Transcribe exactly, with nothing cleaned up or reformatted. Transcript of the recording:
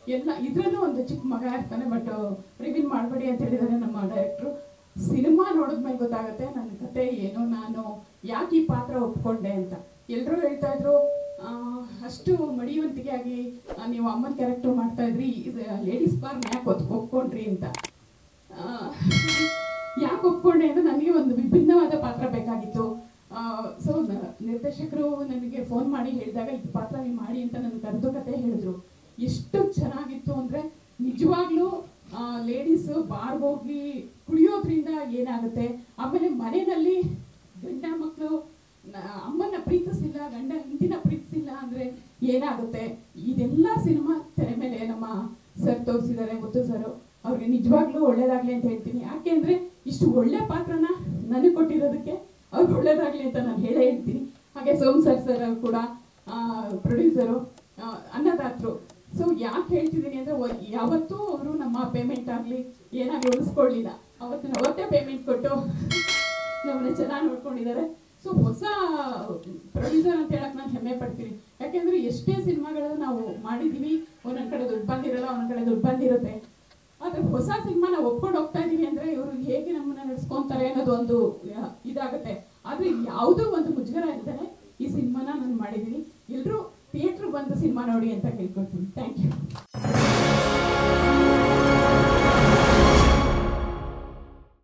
ಎಲ್ಲ ಇದರಲ್ಲೂ ಒಂದು ಚಿಕ್ಕ ಮಗ ಇರ್ತಾನೆ, ಬಟ್ ರಿವೀಲ್ ಮಾಡಬೇಡಿ ಅಂತ ಹೇಳಿದ್ದಾರೆ ನಮ್ಮ ಡೈರೆಕ್ಟ್ರು. ಸಿನಿಮಾ ನೋಡಿದ್ಮೇಲೆ ಗೊತ್ತಾಗುತ್ತೆ ನನ್ನ ಕತೆ ಏನು, ನಾನು ಯಾಕೆ ಈ ಪಾತ್ರ ಒಪ್ಕೊಂಡೆ ಅಂತ. ಎಲ್ಲರೂ ಹೇಳ್ತಾ ಇದ್ರು ಅಷ್ಟು ಮಡಿಯುವಂತಿಕೆಯಾಗಿ ನೀವು ಅಮ್ಮನ ಕ್ಯಾರೆಕ್ಟರ್ ಮಾಡ್ತಾ ಇದ್ರಿ, ಲೇಡೀಸ್ ಬಾರ್ನ ಯಾಕೆ ಒತ್ ಒಪ್ಕೊಂಡ್ರಿ ಅಂತ. ಯಾಕೆ ಒಪ್ಕೊಂಡೆ ಅಂದರೆ ನನಗೆ ಒಂದು ವಿಭಿನ್ನವಾದ ಪಾತ್ರ ಬೇಕಾಗಿತ್ತು. ಸೊ ನಿರ್ದೇಶಕರು ನನಗೆ ಫೋನ್ ಮಾಡಿ ಹೇಳಿದಾಗ ಇದು ಪಾತ್ರ ನೀವು ಮಾಡಿ ಅಂತ ನನಗೆ ಕರೆದು ಕತೆ ಹೇಳಿದ್ರು. ಎಷ್ಟು ಚೆನ್ನಾಗಿತ್ತು ಅಂದರೆ ನಿಜವಾಗ್ಲೂ ಲೇಡೀಸು ಬಾರ್ಗೆ ಹೋಗಿ ಕುಡಿಯೋದ್ರಿಂದ ಏನಾಗುತ್ತೆ, ಆಮೇಲೆ ಮನೆಯಲ್ಲಿ ಗಂಡ ಮಕ್ಕಳು ಅಮ್ಮನ ಪ್ರೀತಿಸಿಲ್ಲ, ಗಂಡ ಹಿಂದಿನ ಪ್ರೀತಿಸಿಲ್ಲ ಅಂದರೆ ಏನಾಗುತ್ತೆ, ಇದೆಲ್ಲ ಸಿನಿಮಾ ತೆರೆ ಮೇಲೆ ನಮ್ಮ ಸರ್ ತೋರಿಸಿದ್ದಾರೆ, ಮುತ್ತು ಸರು. ಅವ್ರಿಗೆ ನಿಜವಾಗ್ಲೂ ಒಳ್ಳೇದಾಗಲಿ ಅಂತ ಹೇಳ್ತೀನಿ. ಯಾಕೆ ಅಂದರೆ ಇಷ್ಟು ಒಳ್ಳೆ ಪಾತ್ರನ ನನಗೆ ಕೊಟ್ಟಿರೋದಕ್ಕೆ ಅವ್ರಿಗೆ ಒಳ್ಳೇದಾಗಲಿ ಅಂತ ನಾನು ಹೇಳೇ ಹೇಳ್ತೀನಿ. ಹಾಗೆ ಸೋಮ್ ಸರ್ ಸರ್ ಕೂಡ ಪ್ರೊಡ್ಯೂಸರು, ಅನ್ನದಾತರು. ಸೊ ಯಾಕೆ ಹೇಳ್ತಿದ್ದೀನಿ ಅಂದರೆ ಯಾವತ್ತೂ ಅವರು ನಮ್ಮ ಪೇಮೆಂಟ್ ಆಗಲಿ ಏನಾಗಲಿ ಉಳಿಸ್ಕೊಳ್ಳಿಲ್ಲ. ಅವತ್ತಿನ ಅವತ್ತೇ ಪೇಮೆಂಟ್ ಕೊಟ್ಟು ನಮ್ಮನ್ನ ಚೆನ್ನಾಗಿ ನೋಡ್ಕೊಂಡಿದ್ದಾರೆ. ಸೊ ಹೊಸ ಪ್ರೊಡ್ಯೂಸರ್ ಅಂತ ಹೇಳಕ್ಕೆ ನಾನು ಹೆಮ್ಮೆ ಪಡ್ತೀನಿ. ಯಾಕೆಂದರೆ ಎಷ್ಟೇ ಸಿನಿಮಾಗಳು ನಾವು ಮಾಡಿದ್ದೀವಿ, ಒಂದೊಂದು ಕಡೆ ದುಡ್ಡು ಬಂದಿರಲ್ಲ, ಒಂದೊಂದು ಕಡೆ ದುಡ್ಡು ಬಂದಿರುತ್ತೆ. ಆದರೆ ಹೊಸ ಸಿನಿಮಾ ನಾವು ಒಪ್ಕೊಂಡು ಹೋಗ್ತಾ ಇದ್ದೀವಿ ಅಂದರೆ ಇವರು ಹೇಗೆ ನಮ್ಮನ್ನ ನಡೆಸ್ಕೊತಾರೆ ಅನ್ನೋದು ಒಂದು ಇದಾಗುತ್ತೆ. ಆದರೆ ಯಾವುದೋ ಒಂದು ಮುಜುಗರ ಇಲ್ದೇ ಈ ಸಿನಿಮಾನ ನಾನು ಮಾಡಿದ್ದೀನಿ. ಎಲ್ಲರೂ ಥಿಯೇಟ್ರ್ ಬಂದು ಸಿನಿಮಾ ನೋಡಿ ಅಂತ ಕೇಳ್ಕೊಳ್ತೀನಿ. Thank you.